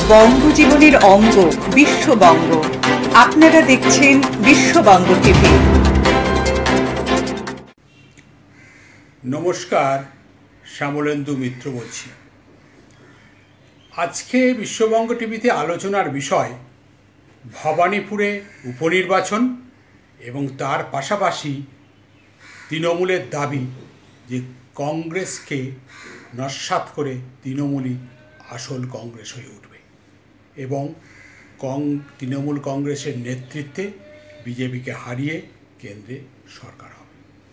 বঙ্গজীবনের অঙ্গ বিশ্ববঙ্গ। আপনারা দেখছেন বিশ্ববঙ্গ টিভি। নমস্কার, শ্যামলেন্দু মিত্র বলছি। আজকে বিশ্ববঙ্গ টিভিতে আলোচনার বিষয় ভবানীপুরে উপনির্বাচন এবং তার পাশাপাশি তৃণমূলের দাবি যে কংগ্রেসকে নস্যাৎ করে তৃণমূলই আসল কংগ্রেস হয়ে উঠবে এবং তৃণমূল কংগ্রেসের নেতৃত্বে বিজেপিকে হারিয়ে কেন্দ্রে সরকার হবে।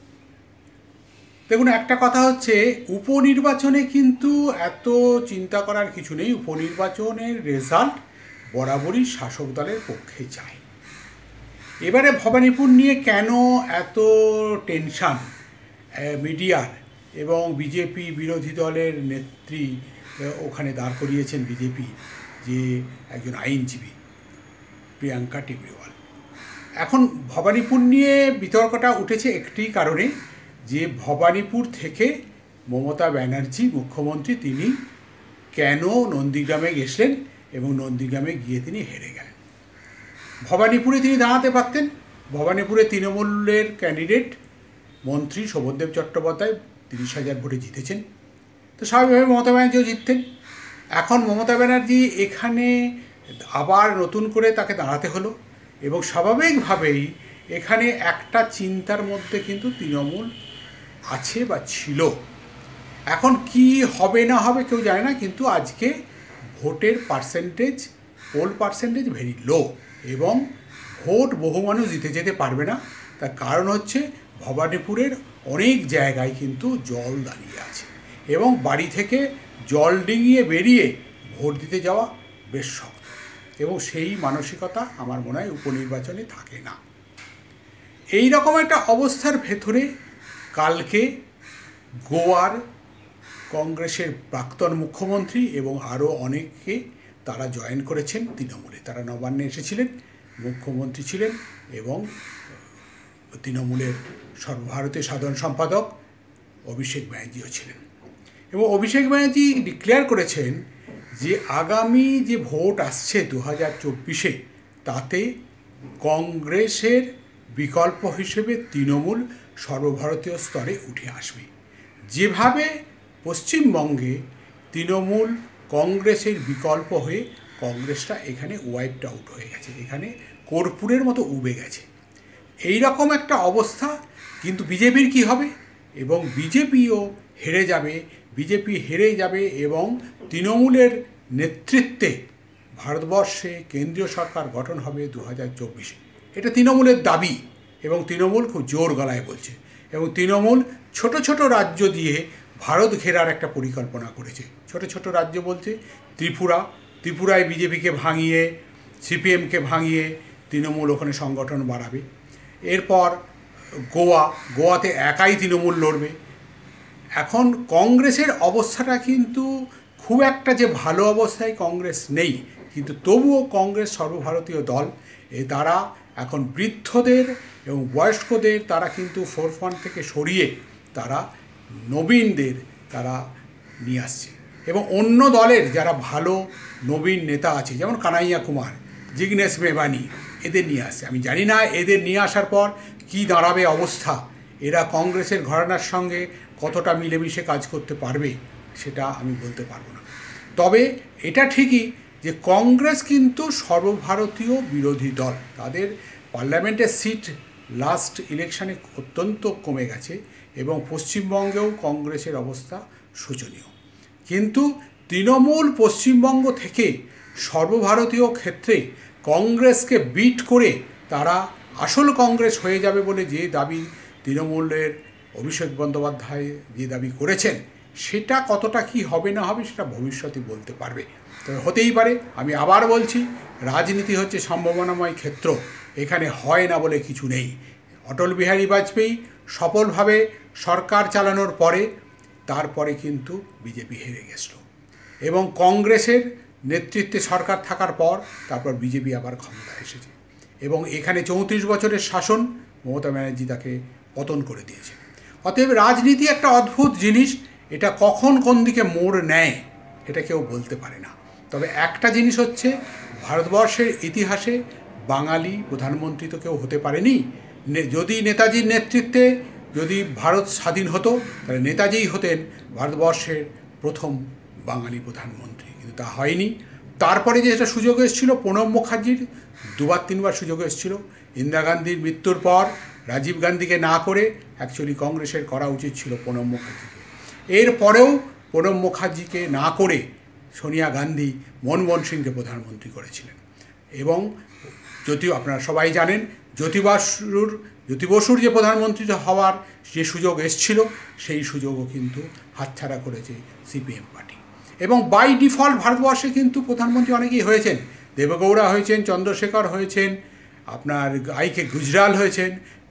দেখুন, একটা কথা হচ্ছে, উপনির্বাচনে কিন্তু এত চিন্তা করার কিছু নেই। উপনির্বাচনের রেজাল্ট বরাবরই শাসক দলের পক্ষে যায়। এবারে ভবানীপুর নিয়ে কেন এত টেনশন মিডিয়ার এবং বিজেপি বিরোধী দলের নেত্রী ওখানে দাঁড় করিয়েছেন বিজেপি, যে একজন আইনজীবী প্রিয়াঙ্কা টেবরিওয়াল। এখন ভবানীপুর নিয়ে বিতর্কটা উঠেছে একটি কারণে, যে ভবানীপুর থেকে মমতা ব্যানার্জি মুখ্যমন্ত্রী তিনি কেন নন্দীগ্রামে গেছিলেন এবং নন্দীগ্রামে গিয়ে তিনি হেরে গেলেন। ভবানীপুরে তিনি দাঁড়াতে পারতেন। ভবানীপুরে তৃণমূলের ক্যান্ডিডেট মন্ত্রী শোভনদেব চট্টোপাধ্যায় 30,000 ভোটে জিতেছেন, তো স্বাভাবিকভাবে মমতা ব্যানার্জিও জিততেন। এখন মমতা ব্যানার্জি এখানে আবার নতুন করে তাকে দাঁড়াতে হলো এবং স্বাভাবিকভাবেই এখানে একটা চিন্তার মধ্যে কিন্তু তৃণমূল আছে বা ছিল। এখন কি হবে না হবে কেউ জানে না, কিন্তু আজকে ভোটের percentage, poll percentage very low এবং ভোট বহু মানুষ জিতে যেতে পারবে না। তার কারণ হচ্ছে ভবানীপুরের অনেক জায়গায় কিন্তু জল দাঁড়িয়ে আছে এবং বাড়ি থেকে জল ডিঙিয়ে বেরিয়ে ভোট দিতে যাওয়া বেশ শক্ত, এবং সেই মানসিকতা আমার মনে হয় উপনির্বাচনে থাকে না। এই রকম একটা অবস্থার ভেতরে কালকে গোয়ার কংগ্রেসের প্রাক্তন মুখ্যমন্ত্রী এবং আরও অনেকে তারা জয়েন করেছেন তৃণমূলে। তারা নবান্নে এসেছিলেন, মুখ্যমন্ত্রী ছিলেন এবং তৃণমূলের সর্বভারতীয় সাধারণ সম্পাদক অভিষেক ব্যানার্জিও ছিলেন। এবং অভিষেক ব্যানার্জি ডিক্লেয়ার করেছেন যে আগামী যে ভোট আসছে 2024-এ, তাতে কংগ্রেসের বিকল্প হিসেবে তৃণমূল সর্বভারতীয় স্তরে উঠে আসবে। যেভাবে পশ্চিমবঙ্গে তৃণমূল কংগ্রেসের বিকল্প হয়ে কংগ্রেসটা এখানে ওয়াইপড আউট হয়ে গেছে, এখানে কর্পূরের মতো উবে গেছে, এই রকম একটা অবস্থা। কিন্তু বিজেপির কি হবে? এবং বিজেপিও হেরে যাবে, বিজেপি হেরে যাবে এবং তৃণমূলের নেতৃত্বে ভারতবর্ষে কেন্দ্রীয় সরকার গঠন হবে 2024-এ। এটা তৃণমূলের দাবি এবং তৃণমূল খুব জোর গলায় বলছে। এবং তৃণমূল ছোট ছোট রাজ্য দিয়ে ভারত ঘেরার একটা পরিকল্পনা করেছে। ছোট ছোট রাজ্য বলছে ত্রিপুরায় বিজেপিকে ভাঙিয়ে, সিপিএমকে ভাঙিয়ে তৃণমূল ওখানে সংগঠন বাড়াবে। এরপর গোয়াতে একাই তৃণমূল লড়বে। এখন কংগ্রেসের অবস্থাটা কিন্তু খুব একটা যে ভালো অবস্থায় কংগ্রেস নেই, কিন্তু তবুও কংগ্রেস সর্বভারতীয় দল, তারা এখন বৃদ্ধদের এবং বয়স্কদের তারা কিন্তু ফোরফ্রন্ট থেকে সরিয়ে তারা নবীনদের তারা নিয়ে আসছে। এবং অন্য দলের যারা ভালো নবীন নেতা আছে, যেমন কানাইয়া কুমার, জিগনেশ মেবানি, এদের নিয়ে আসছে। আমি জানি না এদের নিয়ে আসার পর কি দাঁড়াবে অবস্থা, এরা কংগ্রেসের ঘরানার সঙ্গে কতটা মিলেমিশে কাজ করতে পারবে সেটা আমি বলতে পারবো না। তবে এটা ঠিকই যে কংগ্রেস কিন্তু সর্বভারতীয় বিরোধী দল, তাদের পার্লামেন্টের সিট লাস্ট ইলেকশনে অত্যন্ত কমে গেছে এবং পশ্চিমবঙ্গেও কংগ্রেসের অবস্থা শোচনীয়। কিন্তু তৃণমূল পশ্চিমবঙ্গ থেকে সর্বভারতীয় ক্ষেত্রে কংগ্রেসকে বিট করে তারা আসল কংগ্রেস হয়ে যাবে বলে যে দাবি তৃণমূলের অভিষেক বন্দ্যোপাধ্যায় যে দাবি করেছেন, সেটা কতটা কি হবে না হবে সেটা ভবিষ্যতে বলতে পারবে। তবে হতেই পারে। আমি আবার বলছি, রাজনীতি হচ্ছে সম্ভাবনাময় ক্ষেত্র, এখানে হয় না বলে কিছু নেই। অটল বিহারী বাজপেয়ী সফলভাবে সরকার চালানোর পরে তারপরে কিন্তু বিজেপি হেরে গেছিল এবং কংগ্রেসের নেতৃত্বে সরকার থাকার পর তারপর বিজেপি আবার ক্ষমতায় এসেছে এবং এখানে 34 বছরের শাসন মমতা ব্যানার্জি তাকে পতন করে দিয়েছে। অতএব রাজনীতি একটা অদ্ভুত জিনিস, এটা কখন কোন দিকে মোড় নেয় এটা কেউ বলতে পারে না। তবে একটা জিনিস হচ্ছে, ভারতবর্ষের ইতিহাসে বাঙালি প্রধানমন্ত্রী তো কেউ হতে পারেনি। যদি নেতাজির নেতৃত্বে যদি ভারত স্বাধীন হতো, তাহলে নেতাজিই হতেন ভারতবর্ষের প্রথম বাঙালি প্রধানমন্ত্রী, কিন্তু তা হয়নি। তারপরে যেটা সুযোগ এসেছিল প্রণব মুখার্জির, 2-3বার সুযোগ এসেছিল। ইন্দিরা গান্ধীর মৃত্যুর পর রাজীব গান্ধীকে না করে অ্যাকচুয়ালি কংগ্রেসের করা উচিত ছিল প্রণব মুখার্জিকে। এরপরেও প্রণব মুখার্জিকে না করে সোনিয়া গান্ধী মনমোহন সিংকে প্রধানমন্ত্রী করেছিলেন। এবং যদিও আপনারা সবাই জানেন, জ্যোতি বসুর যে প্রধানমন্ত্রী হওয়ার যে সুযোগ এসেছিল, সেই সুযোগও কিন্তু হাতছাড়া করেছে সিপিএম পার্টি। এবং বাই ডিফল্ট ভারতবর্ষে কিন্তু প্রধানমন্ত্রী অনেকেই হয়েছেন। দেবেগৌড়া হয়েছেন, চন্দ্রশেখর হয়েছেন, আপনার আইকে গুজরাল হয়েছেন,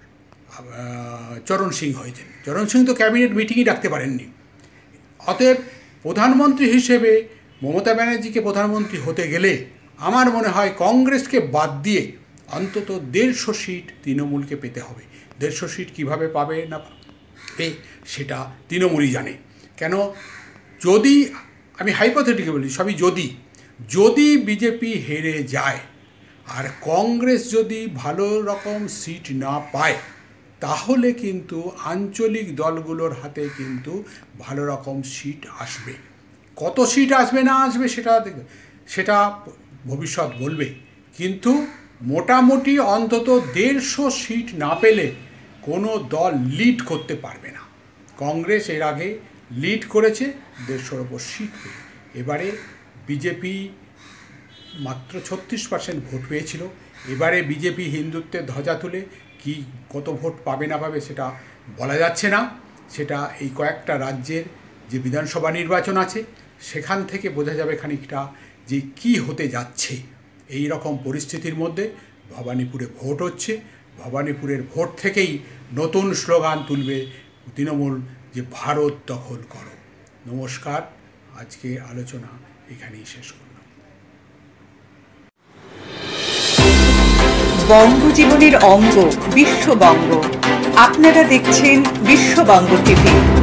চরণ সিং হয়েছেন। চরণ সিং তো ক্যাবিনেট মিটিংই ডাকতে পারেননি। অতএব প্রধানমন্ত্রী হিসেবে মমতা ব্যানার্জিকে প্রধানমন্ত্রী হতে গেলে আমার মনে হয় কংগ্রেসকে বাদ দিয়ে অন্তত 150 সিট তৃণমূলকে পেতে হবে। 150 সিট কীভাবে পাবে না পাবে সেটা তৃণমূলই জানে। কেন, যদি আমি হাইপোথেটিক্যালি বলি, সবই যদি বিজেপি হেরে যায় আর কংগ্রেস যদি ভালো রকম সিট না পায়, তাহলে কিন্তু আঞ্চলিক দলগুলোর হাতে কিন্তু ভালো রকম সিট আসবে। কত সিট আসবে না আসবে সেটা ভবিষ্যৎ বলবে, কিন্তু মোটামুটি অন্তত 150 সিট না পেলে কোনো দল লিড করতে পারবে না। কংগ্রেস এর আগে লিড করেছে 150-র ওপর সিট পেয়ে। এবারে বিজেপি মাত্র 36% ভোট পেয়েছিল। এবারে বিজেপি হিন্দুত্বের ধ্বজা তুলে কত ভোট পাবে না পাবে সেটা বলা যাচ্ছে না। সেটা এই কয়েকটা রাজ্যের যে বিধানসভা নির্বাচন আছে সেখান থেকে বোঝা যাবে খানিকটা যে কি হতে যাচ্ছে। এই রকম পরিস্থিতির মধ্যে ভবানীপুরে ভোট হচ্ছে। ভবানীপুরের ভোট থেকেই নতুন স্লোগান তুলবে তৃণমূল, যে ভারত দখল করো। নমস্কার, আজকে আলোচনা এখানেই শেষ করলাম। বঙ্গজীবনের অঙ্গ বিশ্ববঙ্গ। আপনারা দেখছেন বিশ্ববঙ্গ টিভি।